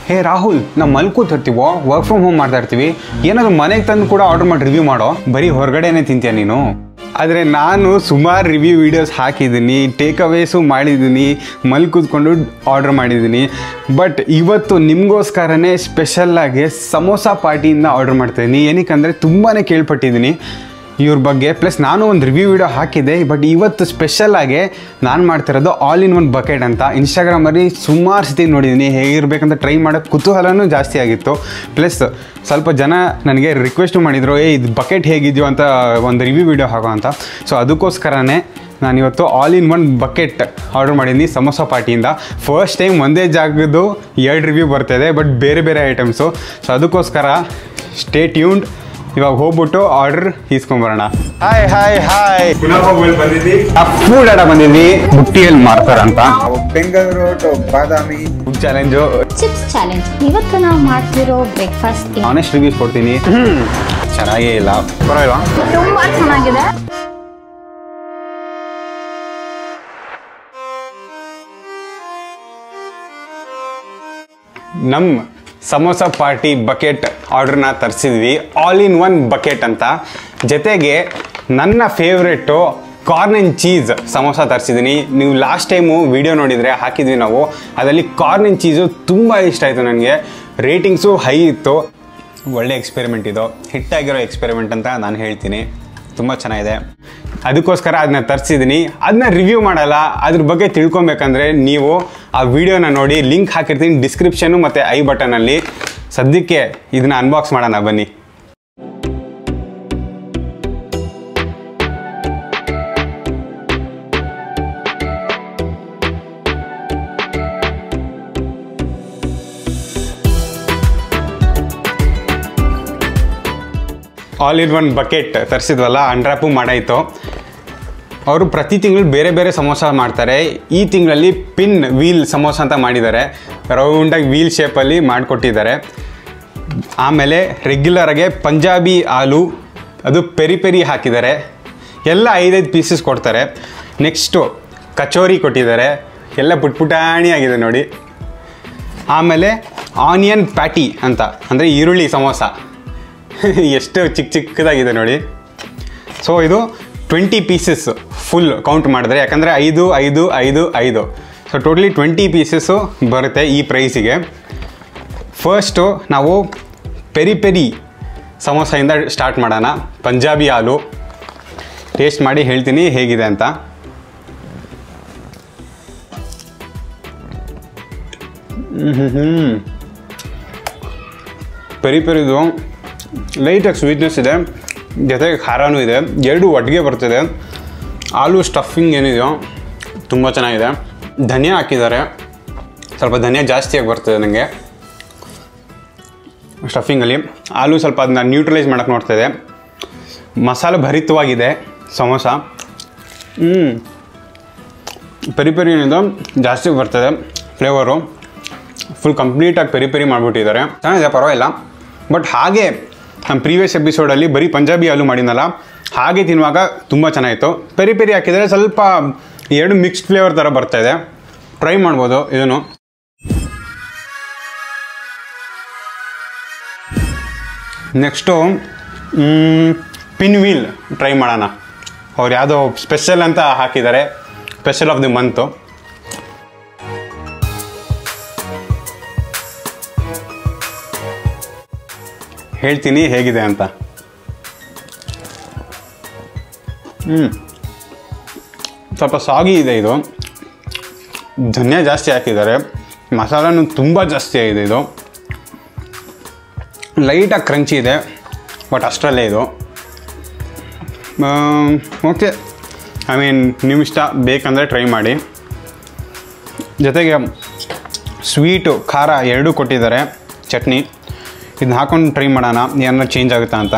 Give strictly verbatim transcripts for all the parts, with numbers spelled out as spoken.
ಹೇ ರಾಹುಲ್, ನಾವು ಮಲ್ ಕೂತಿರ್ತೀವೋ work from home ಮಾಡ್ತಾ ಇರ್ತೀವಿ, ಏನಾದರೂ ಮನೆಗೆ ತಂದು ಕೂಡ ಆರ್ಡರ್ ಮಾಡಿ ರಿವ್ಯೂ ಮಾಡೋ, ಬರೀ ಹೊರಗಡೆನೇ ತಿಂತೀಯ ನೀನು. ಆದರೆ ನಾನು ಸುಮಾರು ರಿವ್ಯೂ ವೀಡಿಯೋಸ್ ಹಾಕಿದ್ದೀನಿ, ಟೇಕ್ ಅವೇಸು ಮಾಡಿದ್ದೀನಿ, ಮಲ್ ಕೂತ್ಕೊಂಡು ಆರ್ಡ್ರ್ ಮಾಡಿದ್ದೀನಿ. ಬಟ್ ಇವತ್ತು ನಿಮಗೋಸ್ಕರನೇ ಸ್ಪೆಷಲ್ಲಾಗಿ ಸಮೋಸ ಪಾರ್ಟಿಯಿಂದ ಆರ್ಡ್ರ್ ಮಾಡ್ತಾಯಿದ್ದೀನಿ. ಏನಕ್ಕೆ ತುಂಬಾ ಕೇಳ್ಪಟ್ಟಿದ್ದೀನಿ ಇವ್ರ ಬಗ್ಗೆ. ಪ್ಲಸ್ ನಾನು ಒಂದು ರಿವ್ಯೂ ವಿಡಿಯೋ ಹಾಕಿದ್ದೆ. ಬಟ್ ಇವತ್ತು ಸ್ಪೆಷಲ್ಲಾಗಿ ನಾನು ಮಾಡ್ತಿರೋದು ಆಲ್ ಇನ್ ಒನ್ ಬಕೆಟ್ ಅಂತ. ಇನ್ಸ್ಟಾಗ್ರಾಮಲ್ಲಿ ಸುಮಾರು ಸತಿ ನೋಡಿದ್ದೀನಿ, ಹೇಗಿರ್ಬೇಕಂತ ಟ್ರೈ ಮಾಡೋಕ್ಕೆ ಕುತೂಹಲನೂ ಜಾಸ್ತಿ ಆಗಿತ್ತು. ಪ್ಲಸ್ ಸ್ವಲ್ಪ ಜನ ನನಗೆ ರಿಕ್ವೆಸ್ಟು ಮಾಡಿದರು, ಏ ಇದು ಬಕೆಟ್ ಹೇಗಿದೆಯೋ ಅಂತ ಒಂದು ರಿವ್ಯೂ ವಿಡಿಯೋ ಹಾಕೋ ಅಂತ. ಸೊ ಅದಕ್ಕೋಸ್ಕರನೇ ನಾನಿವತ್ತು all in one bucket order ಮಾಡಿದ್ದೀನಿ ಸಮೋಸ ಪಾರ್ಟಿಯಿಂದ. ಫಸ್ಟ್ ಟೈಮ್ ಒಂದೇ ಜಾಗದ್ದು ಎರಡು ರಿವ್ಯೂ ಬರ್ತಾಯಿದೆ, ಬಟ್ ಬೇರೆ ಬೇರೆ ಐಟಮ್ಸು. ಸೊ ಅದಕ್ಕೋಸ್ಕರ ಸ್ಟೇ ಟ್ಯೂನ್ಡ್. ಇವಾಗ ಹೋಗ್ಬಿಟ್ಟು ಆರ್ಡರ್ ಇಸ್ಕೊಂಬರೋಣ. ಹಾಯ್ ಹಾಯ್ ಹಾಯ್ ಪುನಃ ಬಂದಿದ್ವಿ, ಫುಡ್ ಆಡ ಬಂದಿದ್ವಿ, ಬುಟ್ಟಿಯಲ್ಲಿ ಮಾಡ್ತಾರಂತ. Bengaluru Badami food challenge, chips challenge. ಇವತ್ತು ನಾವು ಮಾಡ್ತಿರೋ ಬ್ರೇಕ್ಫಾಸ್ಟ್ ಆನೆಸ್ಟ್ ರಿವ್ಯೂಸ್ ಕೊಡ್ತೀನಿ. ಚೆನ್ನಾಗೇ ಇಲ್ಲ, ಪರವಾಗಿಲ್ಲ, ತುಂಬಾ ಚೆನ್ನಾಗಿದೆ. ನಮ್ಮ ಸಮೋಸ ಪಾರ್ಟಿ ಬಕೆಟ್ ಆರ್ಡ್ರನ್ನ ತರಿಸಿದ್ವಿ, ಆಲ್ ಇನ್ ಒನ್ ಬಕೆಟ್ ಅಂತ. ಜೊತೆಗೆ ನನ್ನ favourite corn and cheese samosa ತರಿಸಿದ್ದೀನಿ. ನೀವು ಲಾಸ್ಟ್ ಟೈಮು ವಿಡಿಯೋ ನೋಡಿದರೆ ಹಾಕಿದ್ವಿ ನಾವು, ಅದರಲ್ಲಿ ಕಾರ್ನ್ ಆ್ಯಂಡ್ ಚೀಸು ತುಂಬ ಇಷ್ಟ ಆಯಿತು ನನಗೆ. ರೇಟಿಂಗ್ಸು ಹೈ ಇತ್ತು. ಒಳ್ಳೆ ಎಕ್ಸ್ಪೆರಿಮೆಂಟ್ ಇದು, ಹಿಟ್ಟಾಗಿರೋ ಎಕ್ಸ್ಪೆರಿಮೆಂಟ್ ಅಂತ ನಾನು ಹೇಳ್ತೀನಿ. ತುಂಬ ಚೆನ್ನಾಗಿದೆ, ಅದಕ್ಕೋಸ್ಕರ ಅದನ್ನ ತರಿಸಿದ್ದೀನಿ. ಅದನ್ನ ರಿವ್ಯೂ ಮಾಡಲ್ಲ, ಅದ್ರ ಬಗ್ಗೆ ತಿಳ್ಕೊಬೇಕಂದ್ರೆ ನೀವು ಆ ವಿಡಿಯೋನ ನೋಡಿ, ಲಿಂಕ್ ಹಾಕಿರ್ತೀನಿ ಡಿಸ್ಕ್ರಿಪ್ಷನ್ನು ಮತ್ತು ಐ ಬಟನಲ್ಲಿ. ಸದ್ಯಕ್ಕೆ ಇದನ್ನ ಅನ್ಬಾಕ್ಸ್ ಮಾಡೋಣ ಬನ್ನಿ. ಆಲ್ ಇನ್ ಒನ್ ಬಕೆಟ್ ತರಿಸಿದ್ವಲ್ಲ, ಅನ್ರ್ಯಾಪು ಮಾಡಾಯಿತು. ಅವರು ಪ್ರತಿ ತಿಂಗಳು ಬೇರೆ ಬೇರೆ ಸಮೋಸ ಮಾಡ್ತಾರೆ. ಈ ತಿಂಗಳಲ್ಲಿ ಪಿನ್ ವೀಲ್ ಸಮೋಸ ಅಂತ ಮಾಡಿದ್ದಾರೆ, ರೌಂಡಾಗಿ ವೀಲ್ ಶೇಪಲ್ಲಿ ಮಾಡಿಕೊಟ್ಟಿದ್ದಾರೆ. ಆಮೇಲೆ ರೆಗ್ಯುಲರಾಗೆ ಪಂಜಾಬಿ ಆಲೂ, ಅದು ಪೆರಿ ಪೆರಿ ಹಾಕಿದ್ದಾರೆ. ಎಲ್ಲ ಐದೈದು ಪೀಸಸ್ ಕೊಡ್ತಾರೆ. ನೆಕ್ಸ್ಟು ಕಚೋರಿ ಕೊಟ್ಟಿದ್ದಾರೆ, ಎಲ್ಲ ಪುಟ್ ಪುಟಾಣಿ ಆಗಿದೆ ನೋಡಿ. ಆಮೇಲೆ ಆನಿಯನ್ ಪ್ಯಾಟಿ ಅಂತ, ಅಂದರೆ ಈರುಳ್ಳಿ ಸಮೋಸ, ಎಷ್ಟು ಚಿಕ್ಕ ಚಿಕ್ಕದಾಗಿದೆ ನೋಡಿ. ಸೊ ಇದು ಟ್ವೆಂಟಿ ಪೀಸಸ್ ಫುಲ್ ಕೌಂಟ್ ಮಾಡಿದ್ರೆ, ಯಾಕಂದರೆ ಐದು ಐದು ಐದು ಐದು ಸೊ ಟೋಟಲಿ ಟ್ವೆಂಟಿ ಪೀಸಸ್ಸು ಬರುತ್ತೆ ಈ ಪ್ರೈಸಿಗೆ. ಫಸ್ಟು ನಾವು ಪೆರಿ ಪೆರಿ ಸಮೋಸದಿಂದ ಸ್ಟಾರ್ಟ್ ಮಾಡೋಣ. ಪಂಜಾಬಿ ಆಲೂ ಟೇಸ್ಟ್ ಮಾಡಿ ಹೇಳ್ತೀನಿ ಹೇಗಿದೆ ಅಂತ. ಹ್ಞೂ ಹ್ಞೂ ಪೆರಿ ಪೆರಿದು ಲೈಟಾಗಿ ಸ್ವೀಟ್ನೆಸ್ ಇದೆ, ಜೊತೆಗೆ ಖಾರನೂ ಇದೆ, ಎರಡು ಒಟ್ಟಿಗೆ ಬರ್ತಿದೆ. ಆಲೂ ಸ್ಟಫಿಂಗ್ ಏನಿದೆಯೋ ತುಂಬ ಚೆನ್ನಾಗಿದೆ. ಧನಿಯಾ ಹಾಕಿದ್ದಾರೆ, ಸ್ವಲ್ಪ ಧನಿಯಾ ಜಾಸ್ತಿಯಾಗಿ ಬರ್ತದೆ ನನಗೆ ಸ್ಟಫಿಂಗಲ್ಲಿ. ಆಲೂ ಸ್ವಲ್ಪ ಅದನ್ನ ನ್ಯೂಟ್ರಲೈಸ್ ಮಾಡೋಕ್ಕೆ ನೋಡ್ತಾಯಿದೆ. ಮಸಾಲೆ ಭರಿತವಾಗಿದೆ ಸಮೋಸ. ಹ್ಞೂ ಪೆರಿ ಪೆರಿ ಏನಿದೆ ಜಾಸ್ತಿ ಬರ್ತದೆ ಫ್ಲೇವರು. ಫುಲ್ ಕಂಪ್ಲೀಟಾಗಿ ಪೆರಿ ಪೆರಿ ಮಾಡಿಬಿಟ್ಟಿದ್ದಾರೆ, ಚೆನ್ನಾಗಿದೆ, ಪರವಾಗಿಲ್ಲ. ಬಟ್ ಹಾಗೆ ನಮ್ಮ ಪ್ರೀವಿಯಸ್ ಎಪಿಸೋಡಲ್ಲಿ ಬರೀ ಪಂಜಾಬಿ ಆಲೂ ಮಾಡಿದ್ನಲ್ಲ, ಹಾಗೆ ತಿನ್ನುವಾಗ ತುಂಬ ಚೆನ್ನಾಗಿತ್ತು. ಪೆರಿ ಪೆರಿ ಹಾಕಿದರೆ ಸ್ವಲ್ಪ ಎರಡು ಮಿಕ್ಸ್ಡ್ ಫ್ಲೇವರ್ ಥರ ಬರ್ತಾಯಿದೆ, ಟ್ರೈ ಮಾಡ್ಬೋದು ಇದನ್ನು. ನೆಕ್ಸ್ಟು ಪಿನ್ ವೀಲ್ ಟ್ರೈ ಮಾಡೋಣ. ಅವ್ರು ಯಾವುದೋ ಸ್ಪೆಷಲ್ ಅಂತ ಹಾಕಿದ್ದಾರೆ, ಸ್ಪೆಷಲ್ ಆಫ್ ದಿ ಮಂತು. ಹೇಳ್ತೀನಿ ಹೇಗಿದೆ ಅಂತ. ಹ್ಞೂ ಸ್ವಲ್ಪ ಸಾಗಿ ಇದೆ ಇದು, ಧನಿಯಾ ಜಾಸ್ತಿ ಹಾಕಿದ್ದಾರೆ, ಮಸಾಲನೂ ತುಂಬ ಜಾಸ್ತಿ ಆಗಿದೆ. ಇದು ಲೈಟಾಗಿ ಕ್ರಂಚಿ ಇದೆ, ಬಟ್ ಅಷ್ಟರಲ್ಲೇ ಇದು ಓಕೆ. ಐ ಮೀನ್ ನಿಮ್ಮ ಇಷ್ಟ, ಬೇಕಂದರೆ ಟ್ರೈ ಮಾಡಿ. ಜೊತೆಗೆ ಸ್ವೀಟು ಖಾರ ಎರಡೂ ಕೊಟ್ಟಿದ್ದಾರೆ, ಚಟ್ನಿ. ಇದನ್ನ ಹಾಕೊಂಡು ಟ್ರೈ ಮಾಡೋಣ ಏನಾರು ಚೇಂಜ್ ಆಗುತ್ತಾ ಅಂತ.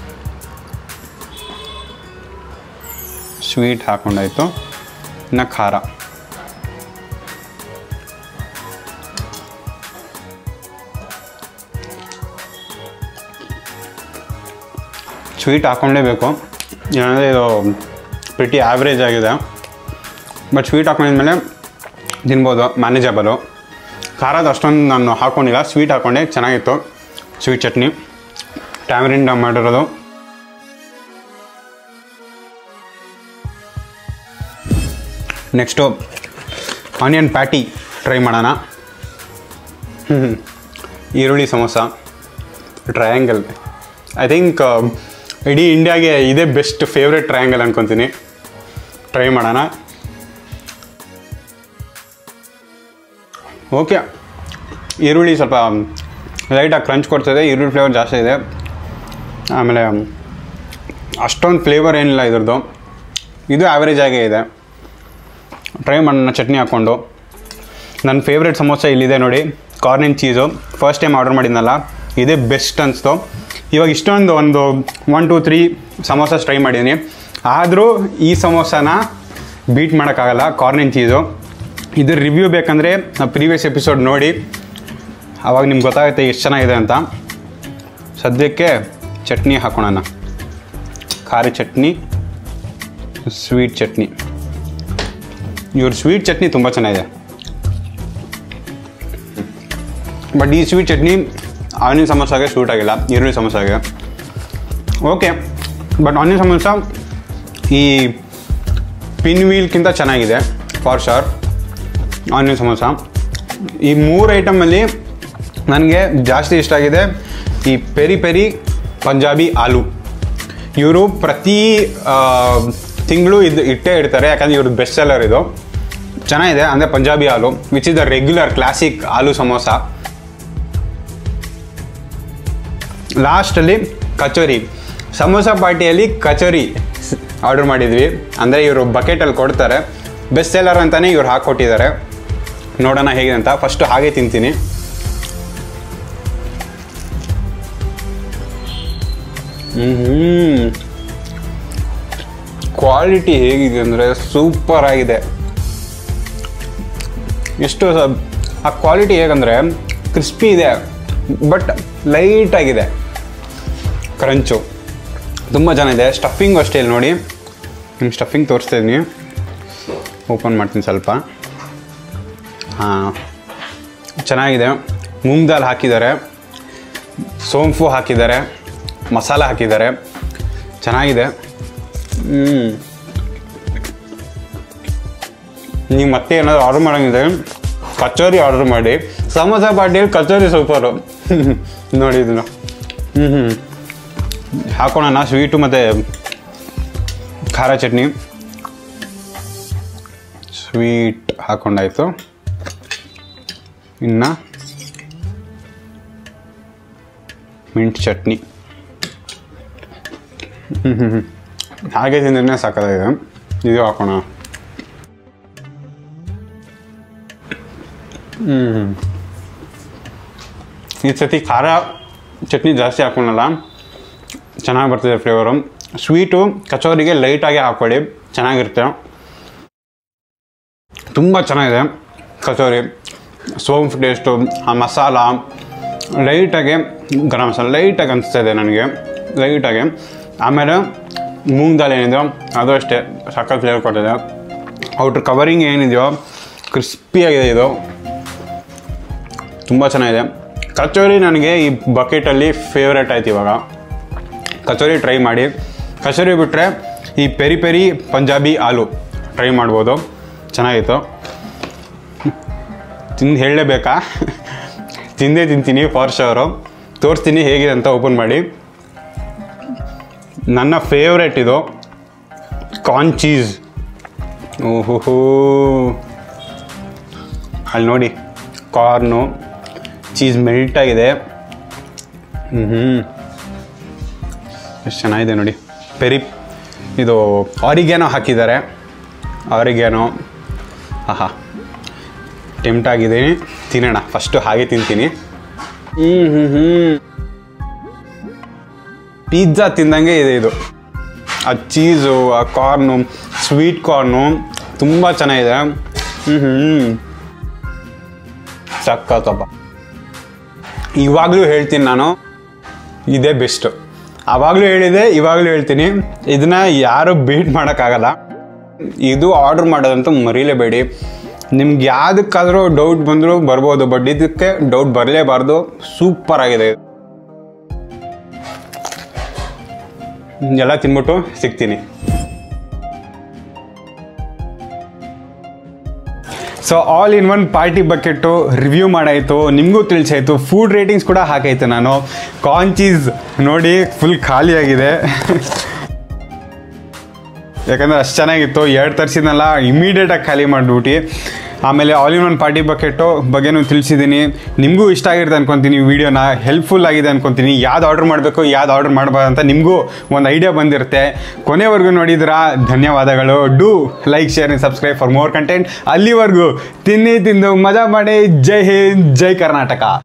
ಸ್ವೀಟ್ ಹಾಕೊಂಡಾಯಿತು, ಇನ್ನು ಖಾರ. ಸ್ವೀಟ್ ಹಾಕ್ಕೊಳ್ಳೇಬೇಕು, ಏನಂದರೆ ಇದು ಪ್ರಿಟಿ ಆ್ಯಾವ್ರೇಜ್ ಆಗಿದೆ. ಬಟ್ ಸ್ವೀಟ್ ಹಾಕೊಂಡಿದ್ಮೇಲೆ ತಿನ್ಬೋದು, ಮ್ಯಾನೇಜಬಲು. ಖಾರದ ಅಷ್ಟೊಂದು ನಾನು ಹಾಕ್ಕೊಂಡಿಲ್ಲ, ಸ್ವೀಟ್ ಹಾಕ್ಕೊಂಡೆ, ಚೆನ್ನಾಗಿತ್ತು. ಸ್ವೀಟ್ ಚಟ್ನಿ ಟ್ಯಾಮರಿಂಡ ಮಾಡಿರೋದು. ನೆಕ್ಸ್ಟು ಆನಿಯನ್ ಪ್ಯಾಟಿ ಟ್ರೈ ಮಾಡೋಣ. ಹ್ಞೂ ಈರುಳ್ಳಿ ಸಮೋಸ ಟ್ರಯಾಂಗಲ್. ಐ ಥಿಂಕ್ ಇಡೀ ಇಂಡಿಯಾಗೆ ಇದೇ ಬೆಸ್ಟ್ ಫೇವ್ರೆಟ್ ಟ್ರಯಾಂಗಲ್ ಅನ್ಕೊತೀನಿ. ಟ್ರೈ ಮಾಡೋಣ. ಓಕೆ, ಈರುಳ್ಳಿ ಸ್ವಲ್ಪ ಲೈಟಾಗಿ ಕ್ರಂಚ್ ಕೊಡ್ತದೆ, ಈರುಳ್ಳಿ ಫ್ಲೇವರ್ ಜಾಸ್ತಿ ಇದೆ. ಆಮೇಲೆ ಅಷ್ಟೊಂದು ಫ್ಲೇವರ್ ಏನಿಲ್ಲ ಇದ್ರದ್ದು, ಇದು ಆ್ಯಾವ್ರೇಜ್ ಆಗೇ ಇದೆ. ಟ್ರೈ ಮಾಡೋಣ ಚಟ್ನಿ ಹಾಕ್ಕೊಂಡು. ನನ್ನ ಫೇವ್ರೆಟ್ ಸಮೋಸ ಇಲ್ಲಿದೆ ನೋಡಿ, corn and cheese. First time order ಮಾಡಿದ್ನಲ್ಲ, ಇದೇ ಬೆಸ್ಟ್ ಅನಿಸ್ತು. ಇವಾಗ ಇಷ್ಟೊಂದು ಒಂದು one two three samosas try ಮಾಡಿದ್ದೀನಿ, ಆದರೂ ಈ ಸಮೋಸನ ಬೀಟ್ ಮಾಡೋಕ್ಕಾಗಲ್ಲ, ಕಾರ್ನ್ ಆ್ಯಂಡ್ ಚೀಸು. ಇದ್ರ ರಿವ್ಯೂ ಬೇಕಂದರೆ ಪ್ರೀವಿಯಸ್ ಎಪಿಸೋಡ್ ನೋಡಿ, ಆವಾಗ ನಿಮ್ಗೆ ಗೊತ್ತಾಗುತ್ತೆ ಎಷ್ಟು ಚೆನ್ನಾಗಿದೆ ಅಂತ. ಸದ್ಯಕ್ಕೆ ಚಟ್ನಿ ಹಾಕೋಣ. ಖಾರ ಚಟ್ನಿ, ಸ್ವೀಟ್ ಚಟ್ನಿ. ಇವ್ರ ಸ್ವೀಟ್ ಚಟ್ನಿ ತುಂಬ ಚೆನ್ನಾಗಿದೆ, ಬಟ್ ಈ ಸ್ವೀಟ್ ಚಟ್ನಿ ಆನಿಯನ್ ಸಮೋಸಾಗೆ ಸೂಟ್ ಆಗಿಲ್ಲ, ಈರುಳ್ಳಿ ಸಮೋಸಾಗೆ. ಓಕೆ, ಬಟ್ ಆನಿಯನ್ ಸಮೋಸ ಈ ಪಿನ್ ವೀಲ್ಗಿಂತ ಚೆನ್ನಾಗಿದೆ ಫಾರ್ ಶೋರ್. ಆನಿಯನ್ ಸಮೋಸ ಈ ಮೂರು ಐಟಮಲ್ಲಿ ನನಗೆ ಜಾಸ್ತಿ ಇಷ್ಟ ಆಗಿದೆ ಈ ಪೆರಿ ಪೆರಿ ಪಂಜಾಬಿ ಆಲೂ. ಇವರು ಪ್ರತಿ ತಿಂಗಳು ಇದು ಇಟ್ಟೇ ಇಡ್ತಾರೆ, ಯಾಕಂದರೆ ಇವ್ರದ್ದು ಬೆಸ್ಟ್ ಸೆಲ್ಲರ್ ಇದು. ಚೆನ್ನಾಗಿದೆ, ಅಂದರೆ Punjabi aloo which is the regular classic aloo samosa. ಲಾಸ್ಟಲ್ಲಿ ಕಚೋರಿ. ಸಮೋಸ ಪಾರ್ಟಿಯಲ್ಲಿ ಕಚೋರಿ ಆರ್ಡರ್ ಮಾಡಿದ್ವಿ, ಅಂದರೆ ಇವರು ಬಕೆಟಲ್ಲಿ ಕೊಡ್ತಾರೆ, ಬೆಸ್ಟ್ ಸೆಲ್ಲರ್ ಅಂತಲೇ ಇವ್ರು ಹಾಕ್ಕೊಟ್ಟಿದ್ದಾರೆ. ನೋಡೋಣ ಹೇಗಿದೆ ಅಂತ. ಫಸ್ಟು ಹಾಗೆ ತಿಂತೀನಿ. ಹ್ಞೂ ಕ್ವಾಲಿಟಿ ಹೇಗಿದೆ ಅಂದರೆ ಸೂಪರ್ ಆಗಿದೆ. ಎಷ್ಟು ಆ ಕ್ವಾಲಿಟಿ ಹೇಗಂದರೆ ಕ್ರಿಸ್ಪಿ ಇದೆ, ಬಟ್ ಲೈಟಾಗಿದೆ, ಕ್ರಂಚು ತುಂಬ ಚೆನ್ನಾಗಿದೆ. ಸ್ಟಫಿಂಗು ಅಷ್ಟೇ ಇಲ್ಲಿ ನೋಡಿ, ನಿಮ್ಗೆ ಸ್ಟಫಿಂಗ್ ತೋರಿಸ್ತಿದ್ದೀನಿ, ಓಪನ್ ಮಾಡ್ತೀನಿ ಸ್ವಲ್ಪ. ಹಾಂ, ಚೆನ್ನಾಗಿದೆ. ಮೂಂಗ್ ದಾಲ್ ಹಾಕಿದ್ದಾರೆ, ಸೋಂಪು ಹಾಕಿದ್ದಾರೆ, ಮಸಾಲ ಹಾಕಿದ್ದಾರೆ, ಚೆನ್ನಾಗಿದೆ. ಹ್ಞೂ ನೀವು ಮತ್ತೆ ಏನಾದರೂ ಆರ್ಡ್ರ್ ಮಾಡೋಂಗಿದೆ ಕಚೋರಿ ಆರ್ಡ್ರ್ ಮಾಡಿ. ಸಮೋಸ ಪಾರ್ಟಿಯಲ್ಲಿ ಕಚೋರಿ ಸೂಪರು. ನೋಡಿ ಇದನ್ನು. ಹ್ಞೂ ಹ್ಞೂ ಹಾಕೋಣ. ಸ್ವೀಟು ಮತ್ತು ಖಾರ ಚಟ್ನಿ. ಸ್ವೀಟ್ ಹಾಕೊಂಡಾಯಿತು. ಇನ್ನು ಮಿಂಟ್ ಚಟ್ನಿ. ಹ್ಞೂ ಹ್ಞೂ ಹ್ಞೂ ಹಾಗೆ ತಿಂದ್ರೆ ಸಾಕಾಗಿದೆ. ಇದು ಹಾಕೋಣ. ಹ್ಞೂ ಈ ಸತಿ ಖಾರ ಚಟ್ನಿ ಜಾಸ್ತಿ ಹಾಕೋಣಲ್ಲ, ಚೆನ್ನಾಗಿ ಬರ್ತಿದೆ ಫ್ಲೇವರು. ಸ್ವೀಟು ಕಚೋರಿಗೆ ಲೈಟಾಗಿ ಹಾಕ್ಕೊಳ್ಳಿ, ಚೆನ್ನಾಗಿರುತ್ತೆ. ತುಂಬ ಚೆನ್ನಾಗಿದೆ ಕಚೋರಿ. ಸೋಂಪು ಟೇಸ್ಟು, ಆ ಮಸಾಲ ಲೈಟಾಗಿ, ಗರಂ ಮಸಾಲ ಲೈಟಾಗಿ ಅನಿಸ್ತಾ ಇದೆ ನನಗೆ, ಲೈಟಾಗಿ. ಆಮೇಲೆ ಮೂಂಗ್ ದಾಲ್ ಏನಿದೆಯೋ ಅದು ಅಷ್ಟೇ ಸಕ್ಕತ್ ಫ್ಲೇವರ್ ಕೊಟ್ಟಿದೆ. ಔಟ್ರ್ ಕವರಿಂಗ್ ಏನಿದೆಯೋ ಕ್ರಿಸ್ಪಿಯಾಗಿದೆ, ಇದು ತುಂಬ ಚೆನ್ನಾಗಿದೆ. ಕಚೋರಿ ನನಗೆ ಈ ಬಕೆಟಲ್ಲಿ ಫೇವ್ರೇಟ್ ಆಯ್ತು. ಇವಾಗ ಕಚೋರಿ ಟ್ರೈ ಮಾಡಿ. ಕಚೋರಿ ಬಿಟ್ಟರೆ ಈ peri peri Punjabi aloo try ಮಾಡ್ಬೋದು, ಚೆನ್ನಾಗಿತ್ತು. ತಿಂದು ಹೇಳಲೇಬೇಕಾ? ತಿಂದೇ ತಿಂತೀನಿ ಫಾರ್ ಶೋರು. ತೋರಿಸ್ತೀನಿ ಹೇಗಿದೆ ಅಂತ ಓಪನ್ ಮಾಡಿ. ನನ್ನ ಫೇವ್ರೇಟ್ ಇದು ಕಾರ್ನ್ ಚೀಸ್. ಓಹೋ, ಅಲ್ಲಿ ನೋಡಿ ಕಾರ್ನು ಚೀಸ್ ಮೆಲ್ಟ್ ಆಗಿದೆ. ಹ್ಞೂ ಹ್ಞೂ ಎಷ್ಟು ಚೆನ್ನಾಗಿದೆ ನೋಡಿ. ಪೆರಿ ಇದು ಆರಿಗ್ಯಾನೋ ಹಾಕಿದ್ದಾರೆ, ಆರಿಗ್ಯಾನೋ. ಆಹಾ, ಟೆಂಪ್ಟ್ ಆಗಿದ್ದೀನಿ. ತಿನ್ನೋಣ, ಫಸ್ಟು ಹಾಗೆ ತಿಂತೀನಿ. ಹ್ಞೂ ಹ್ಞೂ ಹ್ಞೂ ಪಿಜ್ಜಾ ತಿಂದಂಗೆ ಇದೆ ಇದು. ಆ ಚೀಸು, ಆ ಕಾರ್ನು, ಸ್ವೀಟ್ ಕಾರ್ನು ತುಂಬ ಚೆನ್ನಾಗಿದೆ. ಹ್ಞೂ ಹ್ಞೂ ಸಕ್ಕತ್ತಪ್ಪ. ಇವಾಗಲೂ ಹೇಳ್ತೀನಿ ನಾನು, ಇದೇ ಬೆಸ್ಟು. ಆವಾಗಲೂ ಹೇಳಿದೆ, ಇವಾಗಲೂ ಹೇಳ್ತೀನಿ, ಇದನ್ನು ಯಾರು ಬೀಟ್ ಮಾಡೋಕ್ಕಾಗಲ್ಲ. ಇದು ಆರ್ಡ್ರ್ ಮಾಡೋದಂತೂ ಮರೀಲೇಬೇಡಿ. ನಿಮ್ಗೆ ಯಾವುದಕ್ಕಾದರೂ ಡೌಟ್ ಬಂದರೂ ಬರ್ಬೋದು, ಬಟ್ ಇದಕ್ಕೆ ಡೌಟ್ ಬರಲೇಬಾರ್ದು. ಸೂಪರ್ ಆಗಿದೆ. ಎಲ್ಲ ತಿನ್ಬಿಟ್ಟು ಸಿಗ್ತೀನಿ. So all in one party bucket review ಮಾಡಾಯಿತು, ನಿಮಗೂ ತಿಳಿಸಾಯಿತು, ಫುಡ್ ರೇಟಿಂಗ್ಸ್ ಕೂಡ ಹಾಕಾಯ್ತು ನಾನು. ಕಾರ್ನ್ ಚೀಸ್ ನೋಡಿ ಫುಲ್ ಖಾಲಿಯಾಗಿದೆ ಯಾಕಂದರೆ ಅಷ್ಟು ಚೆನ್ನಾಗಿತ್ತು. ಎರಡು ತರಿಸಿದ್ನಲ್ಲ ಇಮಿಡಿಯೇಟಾಗಿ ಖಾಲಿ ಮಾಡಿಬಿಟ್ಟು. ಆಮೇಲೆ all in one party bucket ಬಗ್ಗೆನೂ ತಿಳಿಸಿದ್ದೀನಿ. ನಿಮಗೂ ಇಷ್ಟ ಆಗಿರುತ್ತೆ ಅನ್ಕೊತೀನಿ ವಿಡಿಯೋನ, ಹೆಲ್ಪ್ಫುಲ್ ಆಗಿದೆ ಅನ್ಕೊತೀನಿ. ಯಾವ್ದು ಆರ್ಡ್ರ್ ಮಾಡಬೇಕು ಯಾವ್ದು ಆರ್ಡ್ರ್ ಮಾಡಬಾರ್ದು ಅಂತ ನಿಮಗೂ ಒಂದು ಐಡಿಯಾ ಬಂದಿರುತ್ತೆ. ಕೊನೆವರೆಗೂ ನೋಡಿದ್ರಾ ಧನ್ಯವಾದಗಳು. Do like share and subscribe for more content. ಅಲ್ಲಿವರೆಗೂ ತಿನ್ನಿ ತಿಂದು ಮಜಾ ಮಾಡಿ. ಜೈ ಹಿಂದ್, ಜೈ ಕರ್ನಾಟಕ.